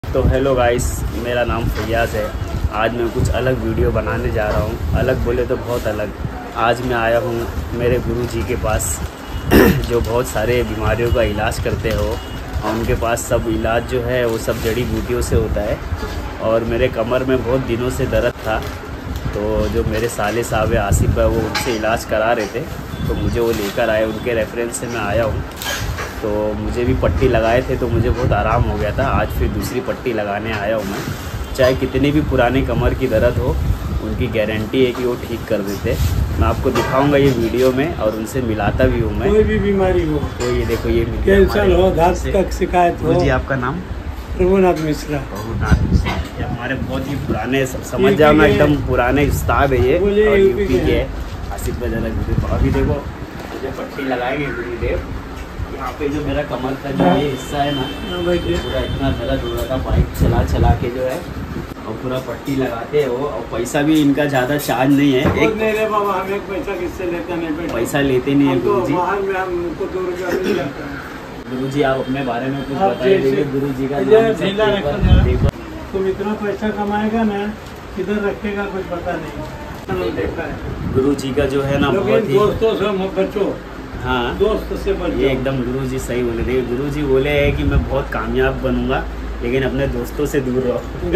तो hello guys, मेरा नाम फैयाज़ है। आज मैं कुछ अलग वीडियो बनाने जा रहा हूँ। अलग बोले तो बहुत अलग। आज मैं आया हूँ मेरे गुरुजी के पास जो बहुत सारे बीमारियों का इलाज करते हो, और उनके पास सब इलाज जो है वो सब जड़ी बूटियों से होता है। और मेरे कमर में बहुत दिनों से दर्द था, तो जो मेरे साले साहब है आसिफ भाई, वो उनसे इलाज करा रहे थे, तो मुझे वो लेकर आए। उनके रेफरेंस से मैं आया हूँ। तो मुझे भी पट्टी लगाए थे तो मुझे बहुत आराम हो गया था। आज फिर दूसरी पट्टी लगाने आया हूँ मैं। चाहे कितनी भी पुरानी कमर की दर्द हो, उनकी गारंटी है कि वो ठीक कर देते। मैं आपको दिखाऊंगा ये वीडियो में, और उनसे मिलाता भी हूँ मैं। कोई भी बीमारी हो, तो ये देखो, ये कैंसर हो, दांत तक शिकायत हो। जी, आपका नाम? प्रभुनाथ मिश्रा। प्रभुनाथ मिश्रा। ये हमारे बहुत ही पुराने, समझ जाओ ना, एकदम पुराने उस्ताद है ये, और यूपी के है। आसिफ भाई जरा वीडियो अभी देखो, मुझे पट्टी लगाएंगे गुरुदेव। यहाँ पे जो मेरा कमर का जो ये हिस्सा है ना, पूरा इतना दर्द हो रहा था बाइक चला चला के जो है, और पूरा पट्टी लगाते हैं वो। और पैसा भी इनका ज़्यादा चार्ज नहीं है। एक नहीं रे बाबा, हम एक पैसा किससे लेते नहीं, पैसा लेते नहीं है गुरुजी। हमको 2 रुपया नहीं लगता है। गुरुजी, आप अपने बारे में कुछ बताइए। गुरुजी का नाम, तुम इतना पैसा कमाएगा ना, किधर रखेगा कुछ पता नहीं। देखा है गुरुजी का जो है ना, बहुत ही दोस्तों से बचो। हाँ, दोस्त से बचो। ये एकदम गुरुजी सही बोले थे। गुरुजी बोले है कि मैं बहुत कामयाब बनूंगा, लेकिन अपने दोस्तों से दूर रहो।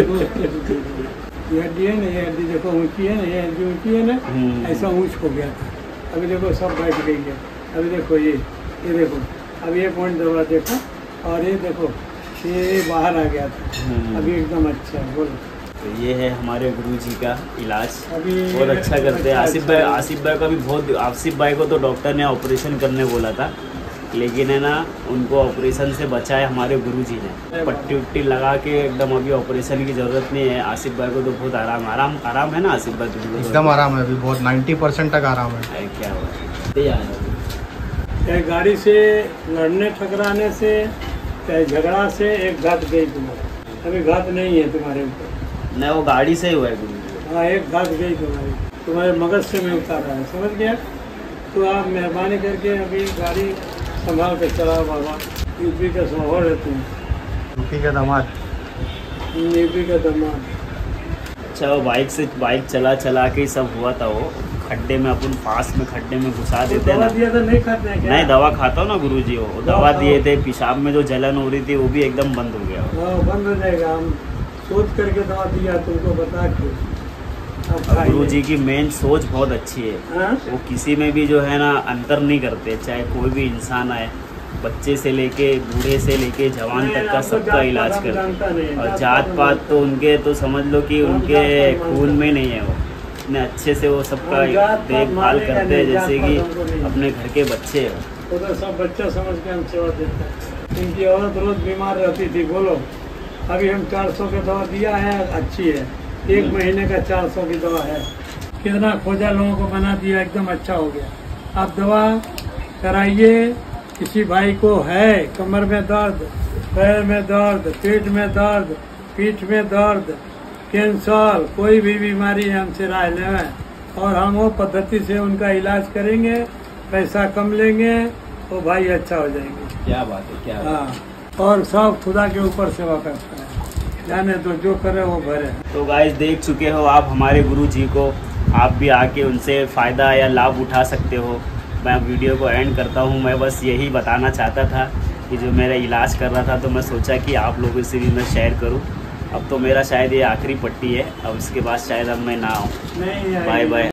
ये हड्डी है ना, ये हड्डी देखो ऊंची है ना, ये हड्डी ऊंची है ना, ऐसा ऊंच हो गया था। अभी देखो सब बैठ गई है। अभी देखो ये देखो, अब ये पॉइंट दबा देखो, और ये देखो ये बाहर आ गया था। अभी एकदम अच्छा है। बोलो। तो ये है हमारे गुरुजी का इलाज, बहुत अच्छा करते हैं। आसिफ भाई का भी बहुत। आसिफ भाई को तो डॉक्टर ने ऑपरेशन करने बोला था, लेकिन है ना, उनको ऑपरेशन से बचाए हमारे गुरुजी ने। पट्टी उट्टी लगा के एकदम, अभी ऑपरेशन की ज़रूरत नहीं है। आसिफ भाई को तो बहुत आराम है ना आसिफ भाई? एकदम आराम है, अभी बहुत 90% तक आराम है। क्या हुआ? चाहे गाड़ी से लड़ने टकराने से, चाहे झगड़ा से, एक घात गई तुम्हारी। अभी घात नहीं है तुम्हारे ऊपर। नहीं, वो गाड़ी से ही हुआ है गुरुजी। हाँ, एक घात गई तुम्हारे मगज से मैं उतारा है, समझ गया? तो आप मेहरबानी करके अभी गाड़ी संभाल के चलाओ बाबा। यूपी का स्वभाव रहते हैं। यूपी का दामाद। यूपी का दामाद। अच्छा, वो बाइक चला के ही सब हुआ था। वो खड्डे में, अपन पास में खड्डे में घुसा देते हैं ना। दिया था, नहीं खाते हैं क्या? नहीं, दवा खाता हूँ ना गुरुजी। वो दवा दिए थे, पेशाब में जो जलन हो रही थी वो भी एकदम बंद हो गया। हाँ, बंद हो जाएगा। हम सोच करके दवा दिया तुमको, बता के। गुरुजी की मेन सोच बहुत अच्छी है। हाँ? वो किसी में भी जो है ना अंतर नहीं करते, चाहे कोई भी इंसान आए, बच्चे से लेके बूढ़े से लेके जवान तक का सबका इलाज करते। और जात पात तो उनके, तो समझ लो कि उनके खून में नहीं है। वो इतने अच्छे से वो सबका देखभाल करते हैं जैसे कि अपने घर के बच्चे हो। वो तो सब बच्चा समझ के हम सेवा देते हैं। इनकी औरत रोज बीमार रहती थी। बोलो, अभी हम 400 की दवा दिया है, अच्छी है। 1 महीने का 400 की दवा है। कितना खोजा, लोगों को बना दिया, एकदम अच्छा हो गया। आप दवा कराइए। किसी भाई को है कमर में दर्द, पैर में दर्द, पेट में दर्द, पीठ में दर्द, कैंसर, कोई भी बीमारी हमसे राय लें, और हम वो पद्धति से उनका इलाज करेंगे। पैसा कम लेंगे तो भाई अच्छा हो जाएंगे। क्या बात है, क्या बात। हाँ, और सब खुदा के ऊपर सेवा करता है। जाने तो जो करे वो भरे। तो गाइस, देख चुके हो आप हमारे गुरुजी को। आप भी आके उनसे फ़ायदा या लाभ उठा सकते हो। मैं वीडियो को एंड करता हूँ। मैं बस यही बताना चाहता था कि जो मेरा इलाज कर रहा था, तो मैं सोचा कि आप लोगों से भी मैं शेयर करूँ। अब तो मेरा शायद ये आखिरी पट्टी है, अब इसके बाद शायद अब मैं ना आऊँ। Bye bye.